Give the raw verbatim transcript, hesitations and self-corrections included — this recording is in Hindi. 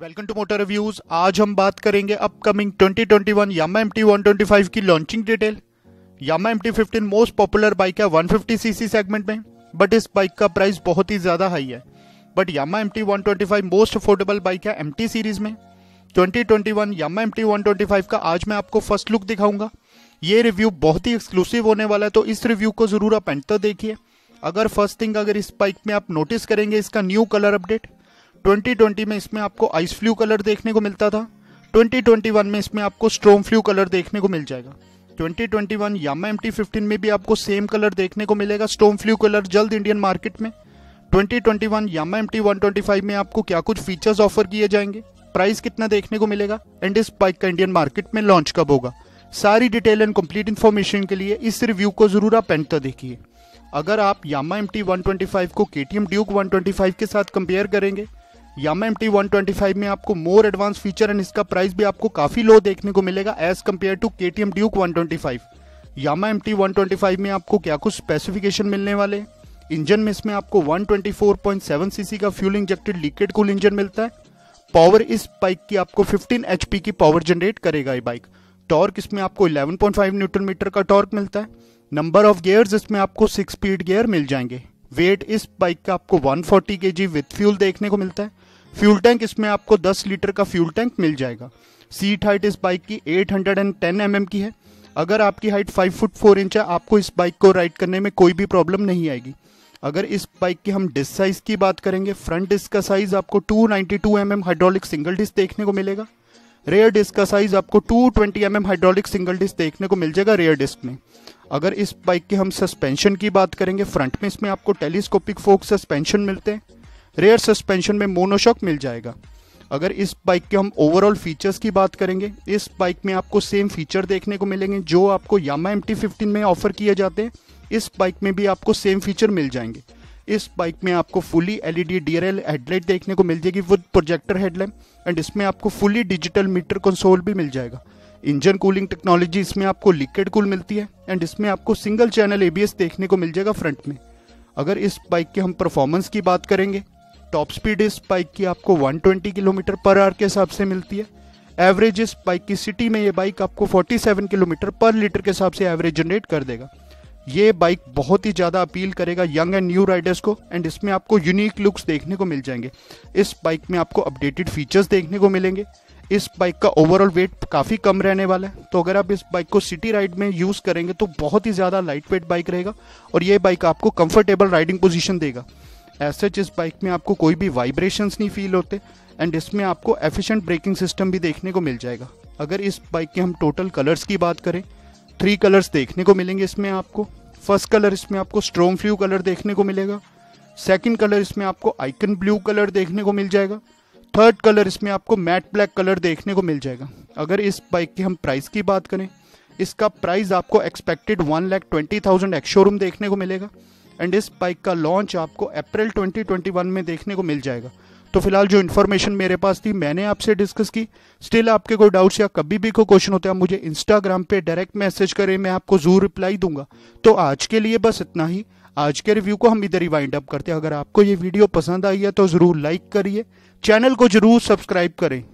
Welcome to motor reviews. आज हम बात करेंगे upcoming twenty twenty one Yamaha M T one twenty five की launching detail. Yamaha M T fifteen most popular bike है वन फिफ्टी सीसी सेगमेंट में, बट इस बाइक का प्राइस बहुत ही ज़्यादा हाई है। But Yamaha M T one twenty five most affordable bike है एम टी सीरीज में। Twenty twenty one Yamaha M T one twenty five का आज मैं आपको फर्स्ट लुक दिखाऊंगा। ये रिव्यू बहुत ही एक्सक्लूसिव होने वाला है, तो इस रिव्यू को ज़रूर आप एंड तक देखिए। अगर फर्स्ट थिंग अगर इस बाइक में आप नोटिस करेंगे इसका new colour update. Twenty twenty में इसमें आपको आइस फ्लू कलर देखने को मिलता था, ट्वेंटी ट्वेंटी वन में इसमें आपको स्ट्रोम फ्लू कलर देखने को मिल जाएगा। Twenty twenty one Yamaha M T fifteen में भी आपको सेम कलर देखने को मिलेगा, स्ट्रोम फ्लू कलर जल्द इंडियन मार्केट में। Twenty twenty one Yamaha M T one twenty five में आपको क्या कुछ फीचर्स ऑफर किए जाएंगे, प्राइस कितना देखने को मिलेगा, एंड इस बाइक का इंडियन मार्केट में लॉन्च कब होगा, सारी डिटेल एंड कंप्लीट इन्फॉर्मेशन के लिए इस रिव्यू को जरूर आप एंड तक देखिए। अगर आप Yamaha M T one twenty five को K T M Duke one twenty five के साथ कंपेयर करेंगे, Yamaha M T one twenty five में आपको मोर एडवांस फीचर एंड इसका प्राइस भी आपको काफी लो देखने को मिलेगा as compare to K T M Duke one twenty five. Yamaha M T one twenty five में आपको क्या कुछ स्पेसिफिकेशन मिलने वाले हैं। इंजन में इसमें आपको one twenty four point seven CC का fuel injected liquid cool engine मिलता है। पावर इस बाइक की आपको फिफ्टीन एच पी की पावर जनरेट करेगा ये बाइक। टॉर्क इसमें आपको eleven point five newton metre का टॉर्क मिलता है। नंबर ऑफ गियर्स इसमें आपको सिक्स स्पीड गियर मिल जाएंगे। वेट इस बाइक का आपको one forty KG with fuel देखने को मिलता है। फ्यूल टैंक इसमें आपको टेन लीटर का फ्यूल टैंक मिल जाएगा। सीट हाइट इस बाइक की eight hundred ten M M की है। अगर आपकी height five foot four inch है, आपको इस बाइक को राइड करने में कोई भी प्रॉब्लम नहीं आएगी। अगर इस बाइक की हम डिस्क साइज की बात करेंगे, फ्रंट डिस्क का साइज आपको two ninety two M M hydraulic single disc देखने को मिलेगा। रेयर डिस्क का साइज आपको two twenty M M hydraulic single disc देखने को मिल जाएगा रेयर डिस्क में। अगर इस बाइक के हम सस्पेंशन की बात करेंगे, फ्रंट में इसमें आपको टेलीस्कोपिक फोक सस्पेंशन मिलते हैं। रेयर सस्पेंशन में मोनोशॉक मिल जाएगा। अगर इस बाइक के हम ओवरऑल फीचर्स की बात करेंगे, इस बाइक में आपको सेम फीचर देखने को मिलेंगे जो आपको यामा एम टी फिफ्टीन में ऑफर किए जाते हैं। इस बाइक में भी आपको सेम फीचर मिल जाएंगे। इस बाइक में आपको fully L E D D R L headlight देखने को मिल जाएगी विद प्रोजेक्टर हेडलैम्प, एंड इसमें आपको फुली डिजिटल मीटर कंसोल भी मिल जाएगा। इंजन कूलिंग टेक्नोलॉजी इसमें आपको लिक्विड कूल मिलती है, एंड इसमें आपको single channel A B S देखने को मिल जाएगा फ्रंट में। अगर इस बाइक के हम परफॉर्मेंस की बात करेंगे, टॉप स्पीड इस बाइक की आपको one twenty kilometre per hour के हिसाब से मिलती है। एवरेज इस बाइक की सिटी में ये बाइक आपको forty seven kilometre per litre के हिसाब से एवरेज जनरेट कर देगा। ये बाइक बहुत ही ज़्यादा अपील करेगा यंग एंड न्यू राइडर्स को, एंड इसमें आपको यूनिक लुक्स देखने को मिल जाएंगे। इस बाइक में आपको अपडेटेड फीचर्स देखने को मिलेंगे। इस बाइक का ओवरऑल वेट काफ़ी कम रहने वाला है, तो अगर आप इस बाइक को सिटी राइड में यूज़ करेंगे तो बहुत ही ज़्यादा लाइट वेट बाइक रहेगा और ये बाइक आपको कंफर्टेबल राइडिंग पोजीशन देगा। ऐसे इस बाइक में आपको कोई भी वाइब्रेशंस नहीं फील होते, एंड इसमें आपको एफिशिएंट ब्रेकिंग सिस्टम भी देखने को मिल जाएगा। अगर इस बाइक के हम टोटल कलर्स की बात करें, थ्री कलर्स देखने को मिलेंगे इसमें आपको। फर्स्ट कलर इसमें आपको स्ट्रोम फ्लू कलर देखने को मिलेगा। सेकंड कलर इसमें आपको आइकन ब्लू कलर देखने को मिल जाएगा। थर्ड कलर इसमें आपको मैट ब्लैक कलर देखने को मिल जाएगा। अगर इस बाइक की हम प्राइस की बात करें, इसका प्राइस आपको expected one lakh twenty thousand ex showroom देखने को मिलेगा, एंड इस बाइक का लॉन्च आपको अप्रैल ट्वेंटी ट्वेंटी वन में देखने को मिल जाएगा। तो फिलहाल जो इन्फॉर्मेशन मेरे पास थी मैंने आपसे डिस्कस की। स्टिल आपके कोई डाउट्स या कभी भी कोई क्वेश्चन होता है, मुझे इंस्टाग्राम पे डायरेक्ट मैसेज करें, मैं आपको जरूर रिप्लाई दूंगा। तो आज के लिए बस इतना ही। आज के रिव्यू को हम इधर ही वाइंड अप करते हैं। अगर आपको ये वीडियो पसंद आई है तो जरूर लाइक करिए, चैनल को जरूर सब्सक्राइब करें।